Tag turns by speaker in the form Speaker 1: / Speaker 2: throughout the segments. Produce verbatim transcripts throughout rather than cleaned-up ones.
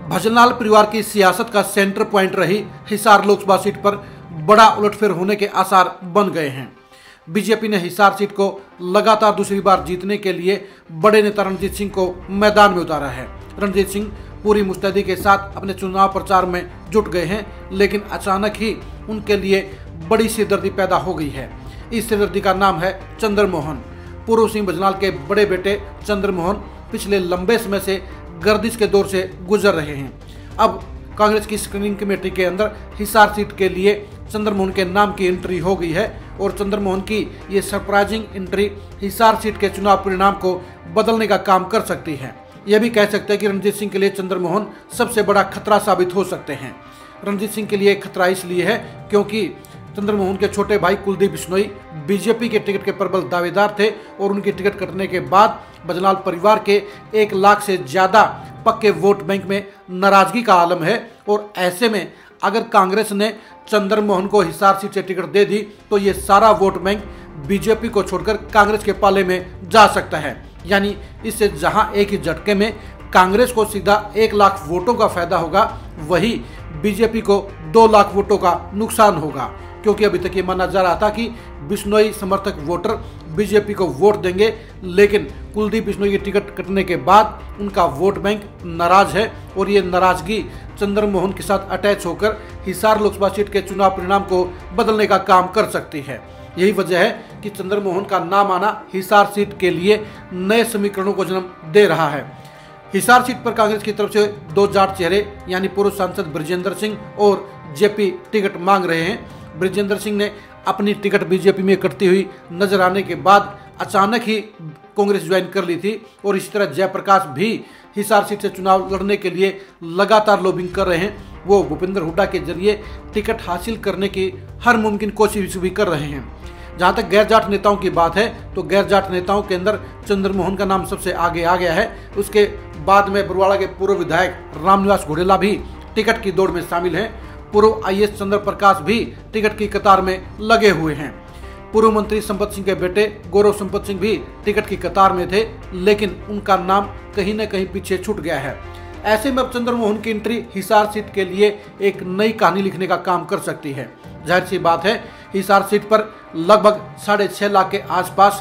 Speaker 1: भजनलाल परिवार की सियासत का सेंटर पॉइंट रही हिसार लोकसभा सीट पर बड़ा उलटफेर होने के आसार बन गए हैं। बीजेपी ने हिसार सीट को लगातार दूसरी बार जीतने के लिए बड़े नेता रणजीत सिंह को मैदान में उतारा है। रणजीत सिंह पूरी मुस्तैदी के साथ अपने चुनाव प्रचार में जुट गए हैं, लेकिन अचानक ही उनके लिए बड़ी सिरदर्दी पैदा हो गई है। इस सिरदर्दी का नाम है चंद्रमोहन। पूर्व सिंह भजनलाल के बड़े बेटे चंद्रमोहन पिछले लंबे समय से गर्दिश के दौर से गुजर रहे हैं। अब कांग्रेस की स्क्रीनिंग कमेटी के अंदर हिसार सीट के लिए चंद्रमोहन के नाम की एंट्री हो गई है और चंद्रमोहन की ये सरप्राइजिंग एंट्री हिसार सीट के चुनाव परिणाम को बदलने का काम कर सकती है। यह भी कह सकते हैं कि रणजीत सिंह के लिए चंद्रमोहन सबसे बड़ा खतरा साबित हो सकते हैं। रणजीत सिंह के लिए खतरा इसलिए है क्योंकि चंद्रमोहन के छोटे भाई कुलदीप बिश्नोई बीजेपी के टिकट के प्रबल दावेदार थे और उनकी टिकट कटने के बाद भजनलाल परिवार के एक लाख से ज्यादा पक्के वोट बैंक में नाराजगी का आलम है। और ऐसे में अगर कांग्रेस ने चंद्रमोहन को हिसार सीट से टिकट दे दी तो ये सारा वोट बैंक बीजेपी को छोड़कर कांग्रेस के पाले में जा सकता है। यानी इससे जहां एक ही झटके में कांग्रेस को सीधा एक लाख वोटों का फायदा होगा, वही बीजेपी को दो लाख वोटों का नुकसान होगा। क्योंकि अभी तक ये माना जा रहा था कि बिश्नोई समर्थक वोटर बीजेपी को वोट देंगे, लेकिन कुलदीप बिश्नोई की टिकट कटने के बाद उनका वोट बैंक नाराज है और ये नाराजगी चंद्रमोहन के साथ अटैच होकर हिसार लोकसभा सीट के चुनाव परिणाम को बदलने का काम कर सकती है। यही वजह है कि चंद्रमोहन का नाम आना हिसार सीट के लिए नए समीकरणों को जन्म दे रहा है। हिसार सीट पर कांग्रेस की तरफ से दो जाट चेहरे यानी पूर्व सांसद ब्रजेंद्र सिंह और जेपी टिकट मांग रहे हैं। ब्रजेंद्र सिंह ने अपनी टिकट बीजेपी में कटती हुई नजर आने के बाद अचानक ही कांग्रेस ज्वाइन कर ली थी और इसी तरह जयप्रकाश भी हिसार सीट से चुनाव लड़ने के लिए लगातार लॉबिंग कर रहे हैं। वो भूपेंद्र हुड्डा के जरिए टिकट हासिल करने की हर मुमकिन कोशिश भी कर रहे हैं। जहां तक गैर जाट नेताओं की बात है तो गैर जाट नेताओं के अंदर चंद्रमोहन का नाम सबसे आगे आ गया है। उसके बाद में बरवाड़ा के पूर्व विधायक रामनिवास घोडेला भी टिकट की दौड़ में शामिल हैं। पूर्व आई ए एस चंद्र प्रकाश भी टिकट की कतार में लगे हुए हैं। पूर्व मंत्री संपत सिंह के बेटे गौरव संपत सिंह भी टिकट की कतार में थे, लेकिन उनका नाम कहीं न कहीं पीछे छूट गया है। ऐसे में अब चंद्रमोहन की एंट्री हिसार सीट के लिए एक नई कहानी लिखने का काम कर सकती है। जाहिर सी बात है, हिसार सीट पर लगभग साढ़े छह लाख के आसपास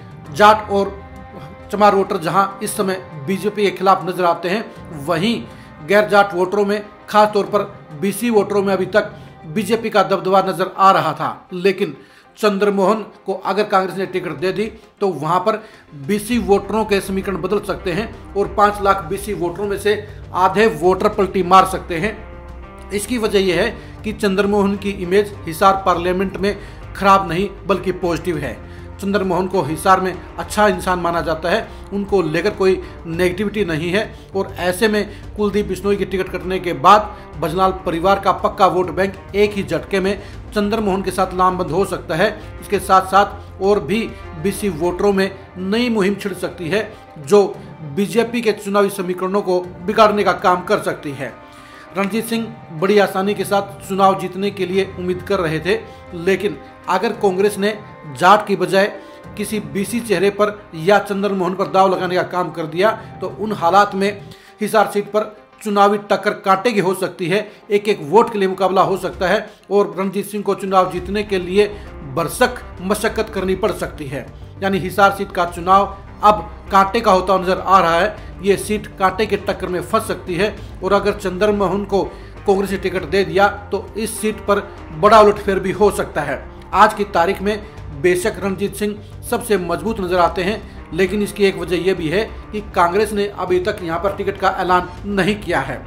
Speaker 1: जाट और चमार वोटर जहां इस समय बीजेपी के खिलाफ नजर आते हैं, वहीं गैर जाट वोटरों में खास तौर पर बीसी वोटरों में अभी तक बीजेपी का दबदबा नजर आ रहा था। लेकिन चंद्रमोहन को अगर कांग्रेस ने टिकट दे दी तो वहां पर बीसी वोटरों के समीकरण बदल सकते हैं और पांच लाख बीसी वोटरों में से आधे वोटर पलटी मार सकते हैं। इसकी वजह यह है कि चंद्रमोहन की इमेज हिसार पार्लियामेंट में खराब नहीं बल्कि पॉजिटिव है। चंद्रमोहन को हिसार में अच्छा इंसान माना जाता है, उनको लेकर कोई नेगेटिविटी नहीं है। और ऐसे में कुलदीप बिश्नोई की टिकट कटने के बाद भजनलाल परिवार का पक्का वोट बैंक एक ही झटके में चंद्रमोहन के साथ लामबंद हो सकता है। इसके साथ साथ और भी बीसी वोटरों में नई मुहिम छिड़ सकती है जो बीजेपी के चुनावी समीकरणों को बिगाड़ने का काम कर सकती है। रणजीत सिंह बड़ी आसानी के साथ चुनाव जीतने के लिए उम्मीद कर रहे थे, लेकिन अगर कांग्रेस ने जाट की बजाय किसी बीसी चेहरे पर या चंद्रमोहन पर दाव लगाने का काम कर दिया तो उन हालात में हिसार सीट पर चुनावी टक्कर कांटे की हो सकती है। एक एक वोट के लिए मुकाबला हो सकता है और रणजीत सिंह को चुनाव जीतने के लिए बरसक मशक्कत करनी पड़ सकती है। यानी हिसार सीट का चुनाव अब कांटे का होता नजर आ रहा है। ये सीट कांटे के टक्कर में फंस सकती है और अगर चंद्रमोहन को कांग्रेस ने टिकट दे दिया तो इस सीट पर बड़ा उलटफेर भी हो सकता है। आज की तारीख में बेशक रणजीत सिंह सबसे मजबूत नजर आते हैं, लेकिन इसकी एक वजह यह भी है कि कांग्रेस ने अभी तक यहां पर टिकट का ऐलान नहीं किया है।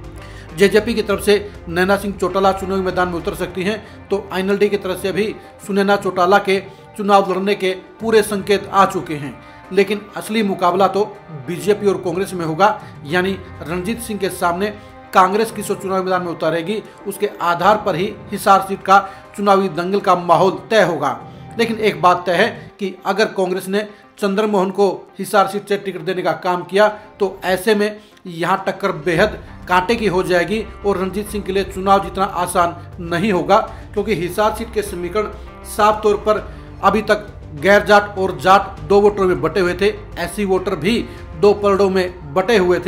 Speaker 1: जेजेपी की तरफ से नैना सिंह चौटाला चुनावी मैदान में उतर सकती हैं तो आईएनएलडी की तरफ से भी सुनैना चौटाला के चुनाव लड़ने के पूरे संकेत आ चुके हैं। लेकिन असली मुकाबला तो बीजेपी और कांग्रेस में होगा। यानी रणजीत सिंह के सामने कांग्रेस किस चुनावी मैदान में उतारेगी, उसके आधार पर ही हिसार सीट का चुनावी दंगल का माहौल तय होगा। लेकिन एक बात तय है कि अगर कांग्रेस ने चंद्रमोहन को हिसार सीट से टिकट देने का काम किया तो ऐसे में यहां टक्कर बेहद कांटे की हो जाएगी और रणजीत सिंह के लिए चुनाव जीतना आसान नहीं होगा, क्योंकि हिसार सीट के समीकरण साफ तौर पर अभी तक गैर जाट और जाट दो वोटरों में बटे हुए थे। ऐसी वोटर भी दो पलड़ों में बटे हुए थे।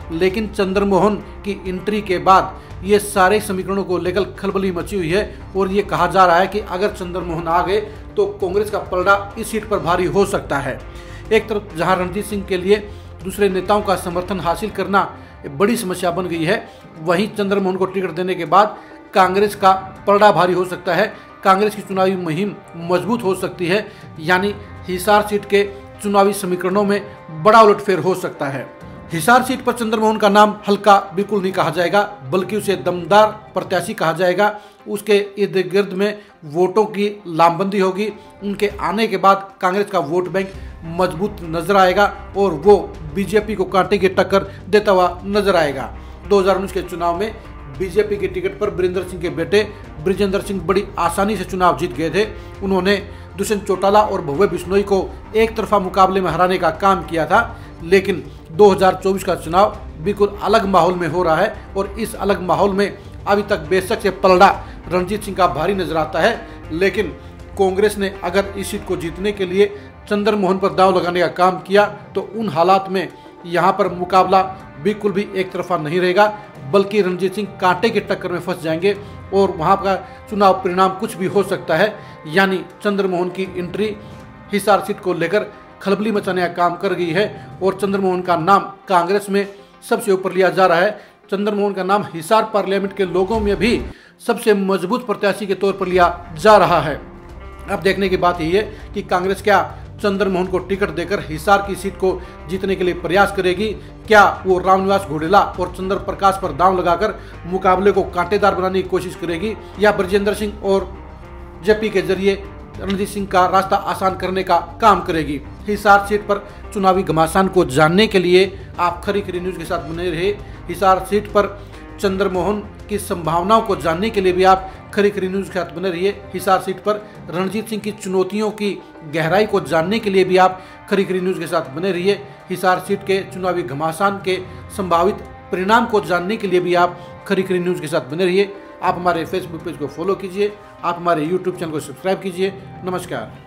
Speaker 1: लेकिन चंद्रमोहन की एंट्री के बाद ये सारे समीकरणों को लेकर खलबली मची हुई है और ये कहा जा रहा है कि अगर चंद्रमोहन आ गए तो कांग्रेस का पलड़ा इस सीट पर भारी हो सकता है। एक तरफ जहां रणजीत सिंह के लिए दूसरे नेताओं का समर्थन हासिल करना बड़ी समस्या बन गई है, वहीं चंद्रमोहन को टिकट देने के बाद कांग्रेस का पलड़ा भारी हो सकता है। कांग्रेस की चुनावी मुहिम मजबूत हो सकती है, यानी हिसार सीट के चुनावी समीकरणों में बड़ा उलटफेर हो सकता है। हिसार सीट पर चंद्रमोहन का नाम हल्का बिल्कुल नहीं कहा जाएगा, बल्कि उसे दमदार प्रत्याशी कहा जाएगा। उसके इर्द गिर्द में वोटों की लामबंदी होगी। उनके आने के बाद कांग्रेस का वोट बैंक मजबूत नजर आएगा और वो बीजेपी को कांटे की टक्कर देता हुआ नजर आएगा। दो हज़ार उन्नीस के चुनाव में बीजेपी के टिकट पर बीरेंद्र सिंह के बेटे ब्रिजेंद्र सिंह बड़ी आसानी से चुनाव जीत गए थे। उन्होंने दुष्यंत चौटाला और भव्य बिश्नोई को एक तरफा मुकाबले में हराने का काम किया था, लेकिन दो हज़ार चौबीस का चुनाव बिल्कुल अलग माहौल में हो रहा है और इस अलग माहौल में अभी तक बेशक से पलड़ा रणजीत सिंह का भारी नजर आता है, लेकिन कांग्रेस ने अगर इस सीट को जीतने के लिए चंद्रमोहन पर दांव लगाने का काम किया तो उन हालात में यहाँ पर मुकाबला बिल्कुल भी एक तरफा नहीं रहेगा, बल्कि रणजीत सिंह कांटे की टक्कर में फंस जाएंगे और वहाँ का चुनाव परिणाम कुछ भी हो सकता है। यानी चंद्रमोहन की एंट्री हिसार सीट को लेकर खलबली मचाने का काम कर गई है और चंद्रमोहन का नाम कांग्रेस में सबसे ऊपर लिया जा रहा है। चंद्रमोहन का नाम हिसार पार्लियामेंट के लोगों में भी सबसे मजबूत प्रत्याशी के तौर पर लिया जा रहा है। अब देखने की बात यही है कि कांग्रेस क्या चंद्रमोहन को टिकट देकर हिसार की सीट को जीतने के लिए प्रयास करेगी। क्या वो रामनिवास घोडेला और चंद्र प्रकाश पर दांव लगाकर मुकाबले को कांटेदार बनाने की कोशिश करेगी, या ब्रजेंद्र सिंह और जेपी के जरिए रणजीत सिंह का रास्ता आसान करने का काम करेगी। हिसार सीट पर चुनावी घमासान को जानने के लिए आप खरी खरी न्यूज के साथ बने रहे। हिसार सीट पर चंद्रमोहन की संभावनाओं को जानने के लिए भी आप खरी खरी न्यूज के साथ बने रहिए। हिसार सीट पर रणजीत सिंह की चुनौतियों की गहराई को जानने के लिए भी आप खरी खरी न्यूज के साथ बने रहिए। हिसार सीट के चुनावी घमासान के संभावित परिणाम को जानने के लिए भी आप खरी खरी न्यूज के साथ बने रहिए। आप हमारे फेसबुक पेज को फॉलो कीजिए, आप हमारे यूट्यूब चैनल को सब्सक्राइब कीजिए। नमस्कार।